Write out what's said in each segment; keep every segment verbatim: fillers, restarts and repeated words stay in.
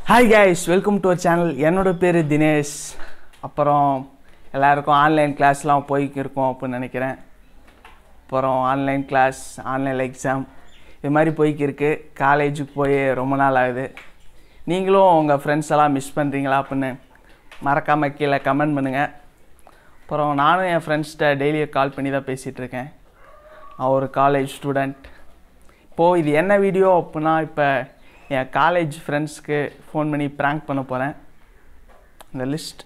Hi guys, welcome to our channel. என்னோட பேரு தினேஷ். அப்புறம் எல்லாருக்கும் ஆன்லைன் கிளாஸ்லாம் போயிட்டு இருக்கோம் அப்படி நினைக்கிறேன். அப்புறம் ஆன்லைன் கிளாஸ், ஆன்லைன் எக்ஸாம் இது மாதிரி போயிட்டு இருக்கு. காலேஜுக்கு போய் ரொம்ப நாள் ஆகுது. நீங்களும் உங்கள் ஃப்ரெண்ட்ஸ் எல்லாம் மிஸ் பண்ணுறீங்களா அப்படின்னு மறக்காமல் கீழே கமெண்ட் பண்ணுங்கள். அப்புறம் நானும் என் ஃப்ரெண்ட்ஸ்கிட்ட டெய்லியும் கால் பண்ணி தான் பேசிகிட்டு இருக்கேன். நான் ஒரு காலேஜ் ஸ்டூடெண்ட். இப்போது இது என்ன வீடியோ அப்படின்னா, இப்போ என் காலேஜ் ஃப்ரெண்ட்ஸ்க்கு ஃபோன் பண்ணி ப்ராங்க் பண்ண போகிறேன். இந்த லிஸ்ட்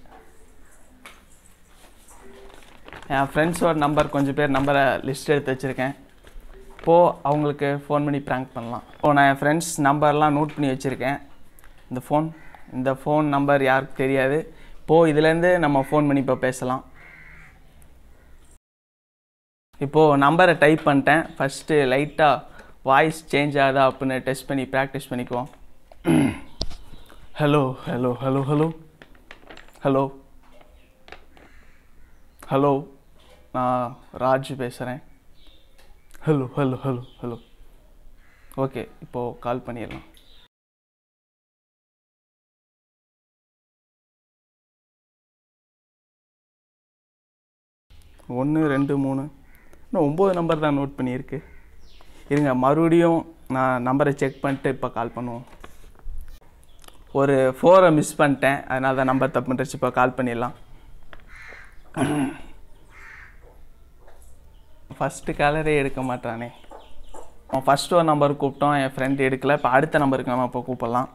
என் ஃப்ரெண்ட்ஸோட நம்பர் கொஞ்சம் பேர் நம்பரை லிஸ்ட் எடுத்து வச்சுருக்கேன். இப்போது அவங்களுக்கு ஃபோன் பண்ணி ப்ராங்க் பண்ணலாம். இப்போது நான் என் ஃப்ரெண்ட்ஸ் நம்பர்லாம் நோட் பண்ணி வச்சுருக்கேன். இந்த ஃபோன் இந்த ஃபோன் நம்பர் யாருக்கு தெரியாது. இப்போது இதுலேருந்து நம்ம ஃபோன் பண்ணி இப்போ பேசலாம். இப்போது நம்பரை டைப் பண்ணிட்டேன். ஃபஸ்ட்டு லைட்டாக வாய்ஸ் சேஞ்ச் ஆகுதா அப்படின்னு டெஸ்ட் பண்ணி ப்ராக்டிஸ் பண்ணிக்குவோம். Hello hello hello hello hello hello நான் ராஜ் பேசுகிறேன். Hello hello hello hello okay, இப்போது கால் பண்ணிடலாம். ஒன்று ரெண்டு மூணு இன்னும் ஒம்பது நம்பர் தான் நோட் பண்ணியிருக்கு. இருங்க, மறுபடியும் நான் நம்பரை செக் பண்ணிட்டு இப்போ கால் பண்ணுவோம். ஒரு ஃபோரை மிஸ் பண்ணிட்டேன், அதனால தான் நம்பர் தப்பு பண்ணிடுச்சு. இப்போ கால் பண்ணிடலாம். ஃபஸ்ட்டு காலரே எடுக்க மாட்டானே. அவன் ஃபஸ்ட்டு ஒரு நம்பர் கூப்பிட்டோம், என் ஃப்ரெண்ட் எடுக்கலை. இப்போ அடுத்த நம்பருக்கு நம்ம இப்போ கூப்பிடலாம்.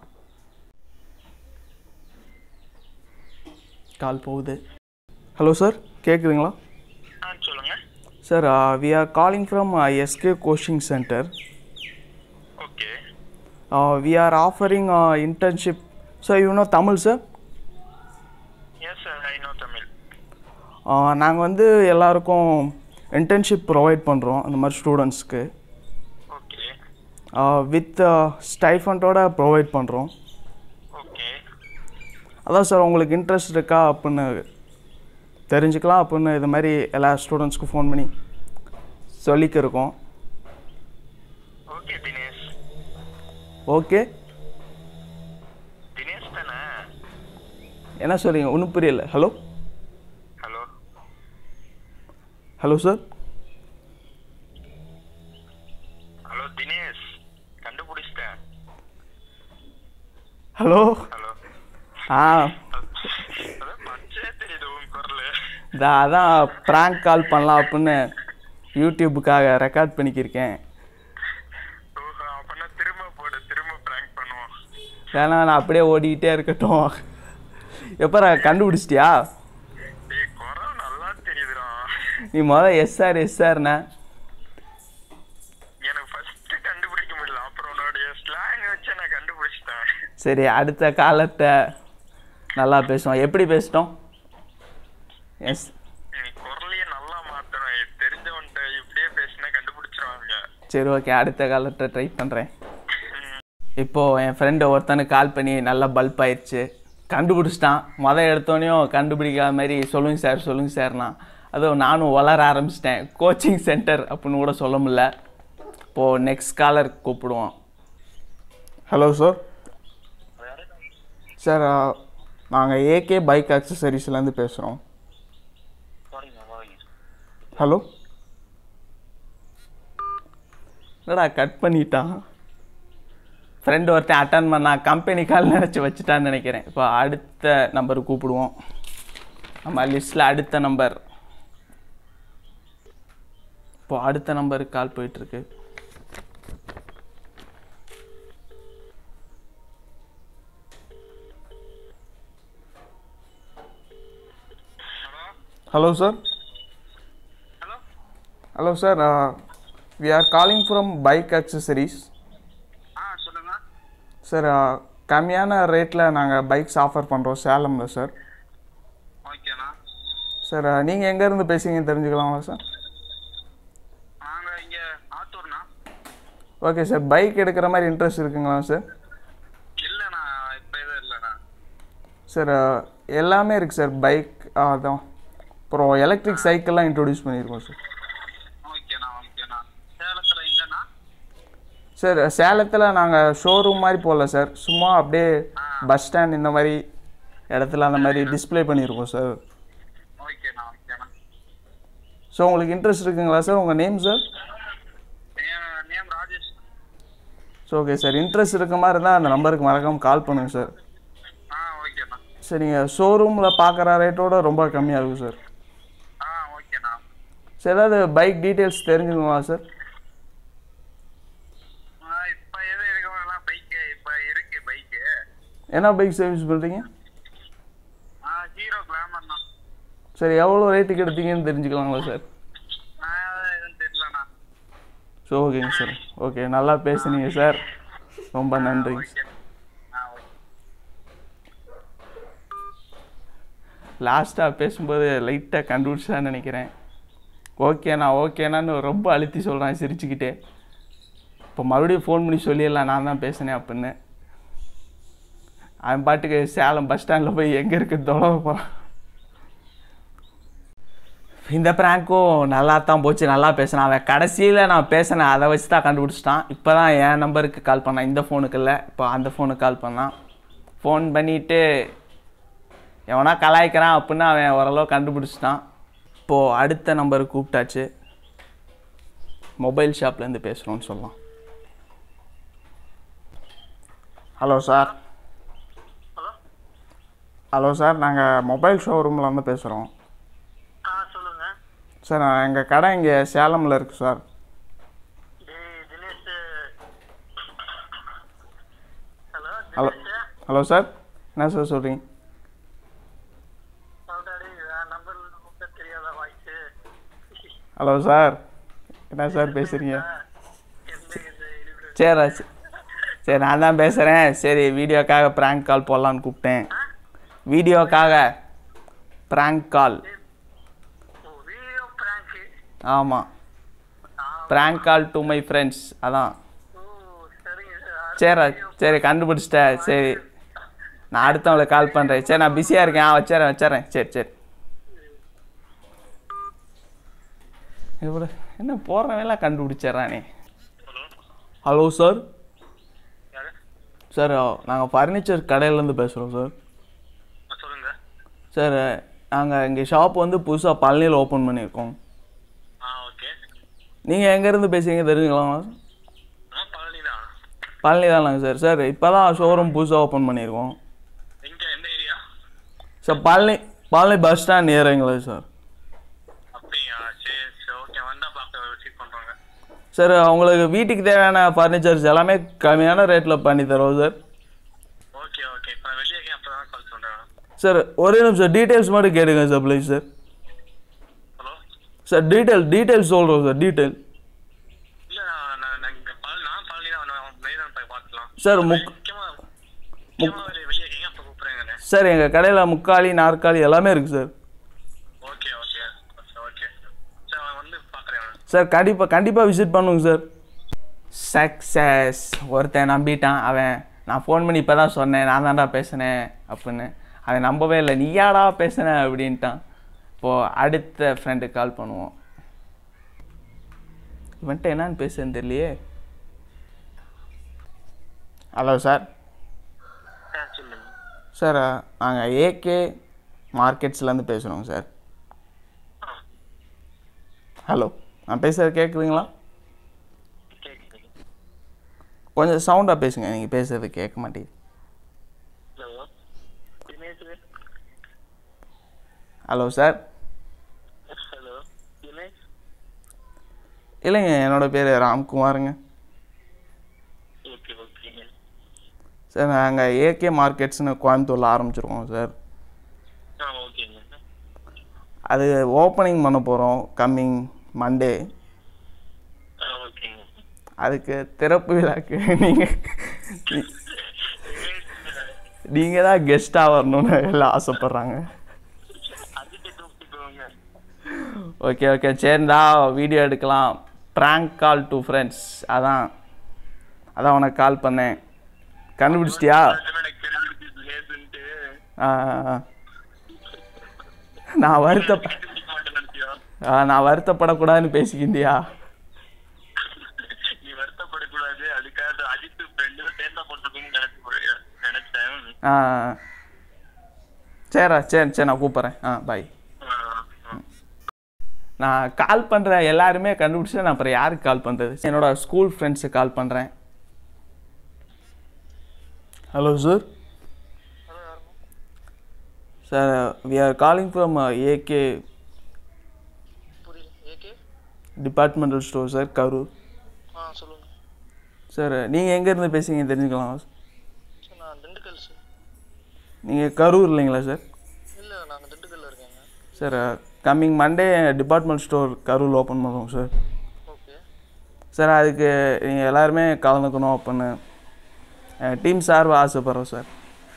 கால் போகுது. ஹலோ சார், கேட்குதுங்களா? Sir, uh, we are calling from uh, S K Coaching Center. Okay. Uh, we are offering uh, internship. So you know Tamil, sir? Yes, sir, I know Tamil. Uh, நாங்கள் வந்து எல்லாருக்கும் internship provide பண்ணுறோம் அந்த மாதிரி ஸ்டூடெண்ட்ஸ்க்கு. Okay. With ஸ்டைஃபண்டோட provide பண்ணுறோம். Okay. அதான் சார், உங்களுக்கு இன்ட்ரெஸ்ட் இருக்கா அப்படின்னு தெரிஞ்சுக்கலாம் அப்படின்னு இது மாதிரி எல்லா ஸ்டூடெண்ட்ஸ்க்கும் ஃபோன் பண்ணி சொல்லிக்கிருக்கோம். ஓகே தினேஷ். ஓகே தினேஷ் தானே? என்ன சொல்கிறீங்க? ஒன்றும் புரியல. Hello hello hello sir. Hello Dinesh, கண்டுபிடிச்சிட்டேன். Hello hello. ஆ பச்சே தெரியுது உன் குரல். இதா அதான் ப்ராங்க் கால் பண்ணலாம் அப்படின்னு யூடியூப்புக்காக ரெக்கார்ட் பண்ணிக்கிருக்கேன். அப்படின்னா திரும்ப போடு, திரும்ப ப்ராங்க் பண்ணுவோம். ஏன்னா நான் அப்படியே ஓடிக்கிட்டே இருக்கட்டும். எப்போ கண்டுபிடிச்சிட்டியா? ஏய், குரல் நல்லா தெரியுதுடா. நீ முதல் எஸ்ஆர் எஸ்ஆர்ண்ணே. எனக்கு ஃபர்ஸ்ட் கண்டுபிடிக்க முடியல, அப்புறம் உன்னுடைய ஸ்லாங் வச்சு நான் கண்டுபிடிச்சிட்டேன். சரி, அடுத்த காலர்கிட்ட நல்லா பேசுவோம். எப்படி பேசிட்டோம்? எஸ், நீ குரலையே நல்லா மாற்றணும். தெரிஞ்சவன்ட்ட இப்படியே பேசினா கண்டுபிடிச்சிருவாங்க. சரி ஓகே, அடுத்த காலர்கிட்ட ட்ரை பண்ணுறேன். இப்போது என் ஃப்ரெண்டு ஒருத்தனுக்கு கால் பண்ணி நல்லா பல்ப் ஆயிடுச்சு, கண்டுபிடிச்சிட்டான். மொதல் எடுத்தோடனையும் கண்டுபிடிக்காத மாதிரி சொல்லுங்க சார் சொல்லுங்க சார்னா. அதுவும் நானும் வளர ஆரம்பிச்சிட்டேன். கோச்சிங் சென்டர் அப்படின்னு கூட சொல்ல முடியல. இப்போது நெக்ஸ்ட் காலர் கூப்பிடுவோம். Hello sir. சார், நாங்கள் ஏகே பைக் ஆக்சசரிஸ்லேருந்து பேசுகிறோம். ஹலோ. என்னடா கட் பண்ணிட்டான்? ஃப்ரெண்டு ஒருத்தன் அட்டன் பண்ணா கம்பெனி கால் நினச்சி வச்சுட்டான்னு நினைக்கிறேன். இப்போ அடுத்த நம்பர் கூப்பிடுவோம். நம்ம லிஸ்ட்டில் அடுத்த நம்பர். இப்போது அடுத்த நம்பருக்கு கால் போயிட்டுருக்கு. Hello sir. Hello. Hello sir. Uh, we are calling from bike accessories. ஆ சொல்லுங்க சார். கம்மியான ரேட்டில் நாங்கள் பைக்ஸ் ஆஃபர் பண்ணுறோம் சேலமில் சார். ஓகேண்ணா. சார், நீங்கள் எங்கேருந்து பேசுகிறீங்கன்னு தெரிஞ்சுக்கலாமா சார்? நாங்கள் இங்கே ஆத்தூர்ண்ணா. ஓகே சார், பைக் எடுக்கிற மாதிரி இன்ட்ரெஸ்ட் இருக்குங்களா சார்? இல்லைண்ணா, இப்போ எதுவும் இல்லைண்ணா. சார், எல்லாமே இருக்குது சார். பைக் அதான், அப்புறம் எலக்ட்ரிக் சைக்கிள்லாம் இன்ட்ரடியூஸ் பண்ணியிருக்கோம் சார். ஓகேண்ணா ஓகேண்ணா. சேலத்தில் எங்கண்ணா? சார், சேலத்தில் நாங்கள் ஷோரூம் மாதிரி போகல சார், சும்மா அப்படியே ஆ பஸ் ஸ்டாண்ட் இந்த மாதிரி இடத்துல அந்த மாதிரி டிஸ்பிளே பண்ணியிருக்கோம் சார். ஓகேண்ணா ஓகேண்ணா. ஸோ உங்களுக்கு இன்ட்ரெஸ்ட் இருக்குங்களா சார்? உங்கள் name sir? Name Rajesh. So okay sir, interest இருக்க மாதிரி இருந்தால் அந்த நம்பருக்கு மறக்காமல் கால் பண்ணுங்கள் சார். ஆ ஓகேண்ணா. சரி, நீங்கள் ஷோரூமில் பார்க்குற ரேட்டோட ரொம்ப கம்மியாக இருக்கும் சார். ஆ ஓகேண்ணா. சார் ஏதாவது பைக் டீட்டெயில்ஸ் தெரிஞ்சுக்கணுமா சார்? இப்போ எது இருக்கலாம் பைக்கு? இப்போ இருக்கு பைக்கு. என்ன பைக் சர்வீஸ் பண்ணுறீங்க? ஆ ஹீரோ கிளாமர்ண்ணா. சரி, எவ்வளோ ரேட்டுக்கு எடுத்தீங்கன்னு தெரிஞ்சுக்கலாங்களா சார்? நான் எதுவும் தெரியலண்ணா. ஸோ ஓகேங்க சார். ஓகே, நல்லா பேசுனீங்க சார், ரொம்ப நன்றிங்க சார். லாஸ்ட்டாக பேசும்போது லைட்டாக கண்டுபிடிச்சான்னு நினைக்கிறேன். ஓகேண்ணா ஓகேண்ணான்னு ரொம்ப அழுத்தி சொல்கிறேன் சிரிச்சுக்கிட்டே. இப்போ மறுபடியும் ஃபோன் பண்ணி சொல்லிடலாம் நான் தான் பேசினேன் அப்படின்னு. அவன் பாட்டுக்கு சேலம் பஸ் ஸ்டாண்டில் போய் எங்கே இருக்குது தொலைவ போகிறான். இந்த ப்ராங்க்கும் நல்லா தான் போச்சு, நல்லா பேசினான். அவன் கடைசியில் நான் பேசினேன் அதை வச்சு தான் கண்டுபிடிச்சிட்டான். இப்போ தான் என் நம்பருக்கு கால் பண்ணான், இந்த ஃபோனுக்கு இல்லை, இப்போ அந்த ஃபோனுக்கு கால் பண்ணான். ஃபோன் பண்ணிவிட்டு எவனா கலாய்க்கிறான் அப்படின்னு அவன் ஓரளவு கண்டுபிடிச்சிட்டான். இப்போது அடுத்த நம்பருக்கு கூப்பிட்டாச்சு. மொபைல் ஷாப்லேருந்து பேசுகிறோன்னு சொல்லலாம். Hello sir. Hello hello sir, நாங்கள் மொபைல் ஷோரூமில் வந்து பேசுகிறோம். ஆ சொல்லுங்கள் சார். எங்கள் கடை இங்கே சேலமில் இருக்குது sir. Dinesh. Hello hello hello sir, என்ன சார் சொல்கிறீங்க? ஹலோ சார், என்ன சார் பேசுகிறீங்க? சரி சரி, நான் தான் பேசுகிறேன். சரி, வீடியோக்காக ப்ராங்க் கால் போடலான்னு கூப்பிட்டேன். வீடியோக்காக ப்ராங்க் கால். ஆமாம், prank call to my friends, அதான். சரி சரி, கண்டுபிடிச்சிட்டேன். சரி, நான் அடுத்தவங்களுக்கு கால் பண்ணுறேன். சரி, நான் பிஸியாக இருக்கேன், வச்சிடறேன் வச்சிடறேன் சரி சரி. இவ்வளோ என்ன போடுறவெல்லாம் கண்டுபிடிச்சிட்றானே. Hello sir. சார், நாங்கள் ஃபர்னிச்சர் கடையிலேருந்து பேசுகிறோம் சார். சொல்லுங்கள் சார். நாங்கள் இங்கே ஷாப் வந்து புதுசாக பழனியில் ஓப்பன் பண்ணியிருக்கோம். ஆ ஓகே. நீங்கள் எங்கேருந்து பேசுகிறீங்க தெரிஞ்சுக்கலாமா? பழனி தான். பழனி தானாங்க சார். சார், இப்போ தான் ஷோரூம் புதுசாக ஓப்பன் பண்ணியிருக்கோம். எங்கே, எந்த area? Sir, Palani Palani bus stand ஏறுங்களா சார்? அப்படியா? சரி சரி, ஓகே. வந்தால் பார்க்க விசிட் பண்ணுறாங்க. சார், உங்களுக்கு வீட்டுக்கு தேவையான ஃபர்னிச்சர்ஸ் எல்லாமே கம்மியான ரேட்டில் பண்ணி தரோம் சார். ஓகே ஓகே, இப்போ நான் வெளியே அப்போ தான் கால் சொல்கிறேன். சார், ஒரே நிமிஷம் டீட்டெயில்ஸ் மட்டும் கேளுங்க sir please sir. Hello sir, detail details சொல்கிறோம் சார், டீட்டெயில். இல்லை, நான் நான் இங்கே பழனி நான் பழனி தான் மெயின் போய் பார்த்துக்கலாம் சார். முக் முக்கியமாக முக்கியமாக வெளியே இருக்கீங்க, அப்போ கூப்பிட்றேங்க. சார், எங்கள் கடையில் முக்காலி நாற்காலி எல்லாமே இருக்குது sir. Okay okay okay sir, நான் வந்து பார்க்குறேன். சார், கண்டிப்பாக கண்டிப்பாக விசிட் பண்ணுங்க சார். சக்ஸஸ். ஒருத்தன் நம்பிட்டான். அவன் நான் ஃபோன் பண்ணி இப்போ தான் சொன்னேன், நான் தான்டா பேசினேன் அப்படின்னு. அவன் நம்பவே இல்லை, நீயாடா பேசுனேன் அப்படின்ட்டான். இப்போது அடுத்த ஃப்ரெண்டுக்கு கால் பண்ணுவோம். இவன்ட்டு என்னான்னு பேசுன்னு தெரியலையே. Hello sir. சார், நாங்கள் ஏகே மார்க்கெட்ஸ்லேருந்து பேசுகிறோங்க சார். ஹலோ, நான் பேசுகிறது கேட்குதுங்களா? கொஞ்சம் சவுண்டாக பேசுங்க, நீங்கள் பேசுகிறது கேட்க மாட்டேங்குது. Hello sir. ஹலோ தினேஷ். இல்லைங்க, என்னோடய பேர் ராம்குமாருங்க. ஓகே ஓகேங்க சார். நாங்கள் ஏகே மார்க்கெட்ஸ்னு கோயம்புத்தூரில் ஆரம்பிச்சிருக்கோம் சார். ஆ ஓகேங்க. அது ஓப்பனிங் பண்ண போகிறோம் கம்மிங் மண்டே. ஆ ஓகேங்க. அதுக்கு திறப்பு விழாக்கு நீங்கள் நீங்கள் தான் கெஸ்ட்டாக வரணும்னு எல்லாம் ஆசைப்பட்றாங்க. ஓகே ஓகே, சரிந்தா வீடியோ எடுக்கலாம். ப்ராங்க் கால் டு ஃப்ரெண்ட்ஸ், அதான் அதான் உனக்கு கால் பண்ணேன். கண்டுபிடிச்சிட்டியா? ஆ நான் வருத்தப்ப ஆ நான் வருத்தப்படக்கூடாதுன்னு பேசிக்கிண்டியா? நீ வருத்தப்படக்கூடாது, அதுக்காக அஜித் ஃப்ரெண்டு சேர்ந்தா போட்டுருக்குன்னு நினைச்சு நினைச்சேன். ஆ சரிடா சரி சரி நான் கூப்பிட்றேன். ஆ பாய். நான் கால் பண்ணுற எல்லாருமே கண்டுபிடிச்சா நான் அப்புறம் யாருக்கு கால் பண்ணுறது? என்னோடய ஸ்கூல் ஃப்ரெண்ட்ஸுக்கு கால் பண்ணுறேன். Hello sir. Sir we are calling from AK departmental store sir, Karur. Sir நீங்கள் எங்கேருந்து பேசுகிறீங்க தெரிஞ்சுக்கலாம்? நீங்கள் கரூர் இல்லைங்களா sir? Sir coming Monday department store Karur open பண்ணுவோம் சார். சார் அதுக்கு நீங்கள் எல்லாருமே கலந்துக்கணும் அப்படின்னு டீம் சார்பாக ஆசைப்பட்றோம் சார்.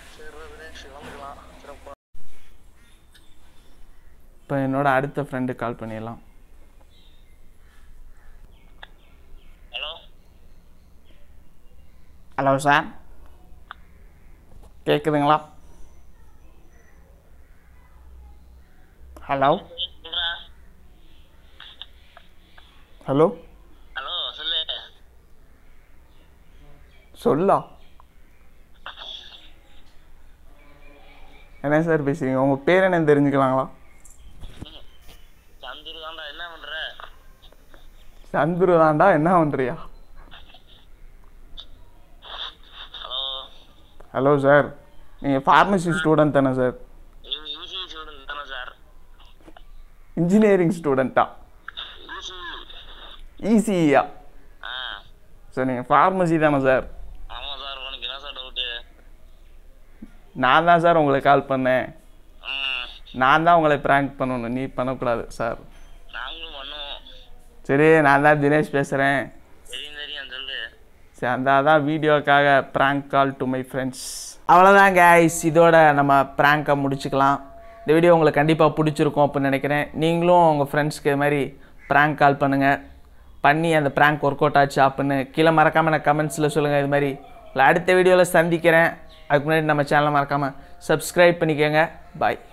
இப்போ என்னோட அடுத்த ஃப்ரெண்டு கால் பண்ணிடலாம். ஹலோ ஹலோ சார், கேட்குதுங்களா? ஹலோ ஹலோ ஹலோ சொல்லு. சொல்லா என்ன சார் பேசுறீங்க? உங்கள் பேர் என்னன்னு தெரிஞ்சுக்கலாங்களா? சந்துரு தான்டா, என்ன பண்ற? சந்துரு தான்டா, என்ன பண்ணுறியா? ஹலோ ஹலோ சார், நீங்கள் ஃபார்மசி ஸ்டூடெண்ட் தானே சார்? யூசி ஸ்டூடெண்ட் தானே சார்? இன்ஜினியரிங் ஸ்டூடெண்ட்டா? ஈஸியா? ஆ சார் நீங்கள் ஃபார்மசி தானே சார்? ஆமாம் சார். உனக்கு என்ன சார் டவுட்டு? நான் தான் சார் உங்களுக்கு கால் பண்ணேன். ம் நான் தான் உங்களை ப்ராங்க் பண்ணணும், நீ பண்ணக்கூடாது சார். நாங்களும் பண்ணுவோம். சரி, நான் தான் தினேஷ் பேசுகிறேன். தெரியும் தெரியும், சொல்லு. சரி, அந்த அதான் வீடியோக்காக prank call to my friends. அவ்வளோதான் கைஸ், இதோட நம்ம ப்ராங்கை முடிச்சுக்கலாம். இந்த வீடியோ உங்களுக்கு கண்டிப்பாக பிடிச்சிருக்கும் அப்படின்னு நினைக்கிறேன். நீங்களும் உங்கள் ஃப்ரெண்ட்ஸ்க்கு இது மாதிரி ப்ராங்க் கால் பண்ணுங்கள். பண்ணி அந்த ப்ராங்க் ஒர்க் அவுட் ஆச்சு அப்படின்னு கீழே மறக்காமல் எனக்கு கமெண்ட்ஸில் சொல்லுங்கள். இது மாதிரி உங்களை அடுத்த வீடியோவில் சந்திக்கிறேன். அதுக்கு முன்னாடி நம்ம சேனலை மறக்காமல் சப்ஸ்கிரைப் பண்ணிக்கோங்க. பாய்.